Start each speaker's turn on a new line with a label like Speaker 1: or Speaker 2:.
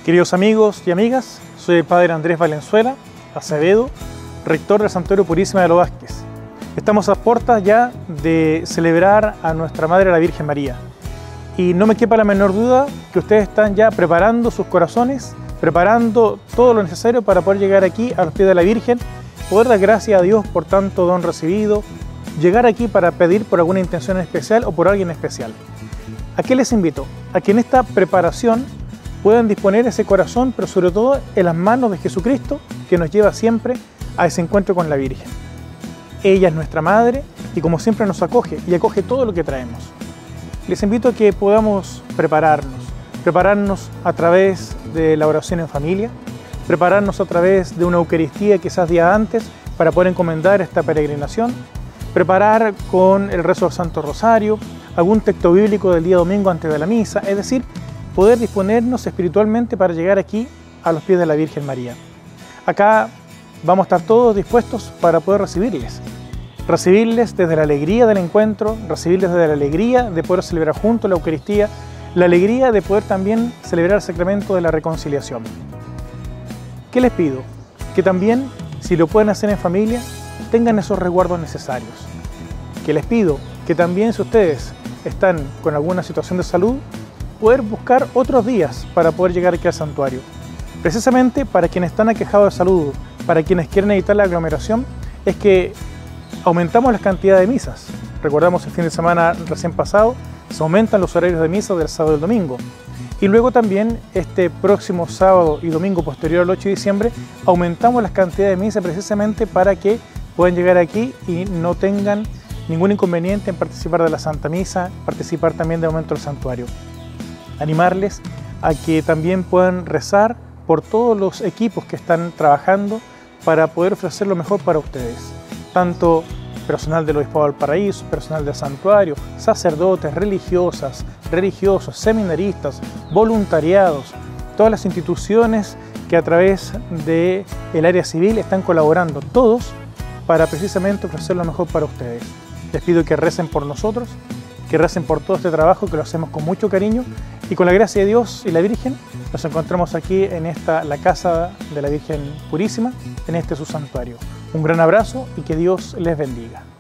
Speaker 1: Queridos amigos y amigas, soy el Padre Andrés Valenzuela Acevedo, rector del Santuario Purísima de los Vázquez. Estamos a puertas ya de celebrar a nuestra Madre la Virgen María. Y no me quepa la menor duda que ustedes están ya preparando sus corazones, preparando todo lo necesario para poder llegar aquí a los pies de la Virgen, poder dar gracias a Dios por tanto don recibido, llegar aquí para pedir por alguna intención especial o por alguien especial. ¿A qué les invito? A que en esta preparación puedan disponer ese corazón, pero sobre todo en las manos de Jesucristo, que nos lleva siempre a ese encuentro con la Virgen. Ella es nuestra Madre y como siempre nos acoge y acoge todo lo que traemos. Les invito a que podamos prepararnos a través de la oración en familia, prepararnos a través de una Eucaristía quizás día antes para poder encomendar esta peregrinación, preparar con el rezo del Santo Rosario, algún texto bíblico del día domingo antes de la misa, es decir, poder disponernos espiritualmente para llegar aquí a los pies de la Virgen María. Acá vamos a estar todos dispuestos para poder recibirles desde la alegría del encuentro, recibirles desde la alegría de poder celebrar juntos la Eucaristía, la alegría de poder también celebrar el sacramento de la reconciliación. ¿Qué les pido? Que también, si lo pueden hacer en familia, tengan esos resguardos necesarios. Que les pido que también, si ustedes están con alguna situación de salud, poder buscar otros días para poder llegar aquí al santuario. Precisamente para quienes están aquejados de salud, para quienes quieren evitar la aglomeración, es que aumentamos las cantidades de misas. Recordamos el fin de semana recién pasado, se aumentan los horarios de misa del sábado y el domingo. Y luego también este próximo sábado y domingo posterior al 8 de diciembre, aumentamos las cantidades de misa precisamente para que puedan llegar aquí y no tengan ningún inconveniente en participar de la Santa Misa, participar también del momento del santuario. Animarles a que también puedan rezar por todos los equipos que están trabajando para poder ofrecer lo mejor para ustedes. Tanto personal del Obispado del Paraíso, personal del santuario, sacerdotes, religiosas, religiosos, seminaristas, voluntariados, todas las instituciones que a través del área civil están colaborando, todos para precisamente ofrecer lo mejor para ustedes. Les pido que recen por nosotros, que recen por todo este trabajo, que lo hacemos con mucho cariño y con la gracia de Dios y la Virgen nos encontramos aquí en la casa de la Virgen Purísima, en este su santuario. Un gran abrazo y que Dios les bendiga.